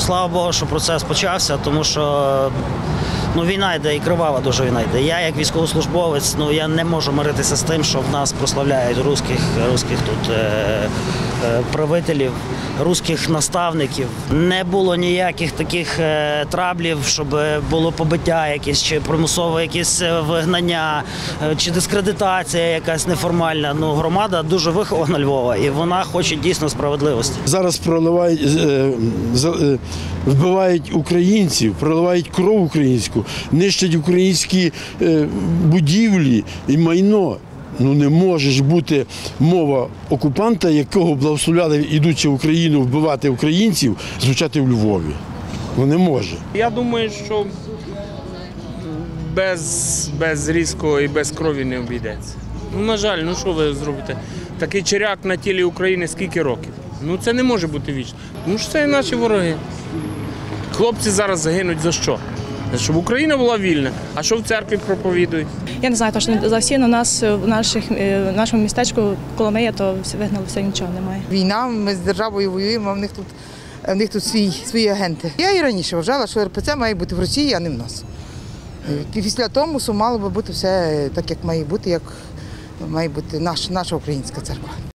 Слава Богу, що процес почався, тому що війна йде і кривава дуже війна йде. Я як військовослужбовець, я не можу миритися з тим, що в нас прославляють русських тут правителів, русських наставників. Не було ніяких таких траблів, щоб було побиття якесь, чи примусове якесь вигнання, чи дискредитація якась неформальна. Громада дуже вихована Львова, і вона хоче дійсно справедливості. Зараз проливають, вбивають українців, проливають кров українську, нищать українські будівлі і майно. Не може ж бути мова окупанта, якого благословляли, ідучи в Україну вбивати українців, звучати в Львові. Не може. Я думаю, що без різкого і без крові не обійдеться. На жаль, що ви зробите? Такий черяк на тілі України скільки років? Це не може бути вічно. Тому що це наші вороги. Хлопці зараз загинуть за що? Щоб Україна була вільна. А що в церкві проповідують? Я не знаю, точно за всі, але у нас в нашому містечку Коломия, то вигнали все, нічого немає. Війна, ми з державою воюємо, а в них тут свої агенти. Я і раніше вважала, що РПЦ має бути в Росії, а не в нас. Після Томосу мало би бути все так, як має бути наша українська церква.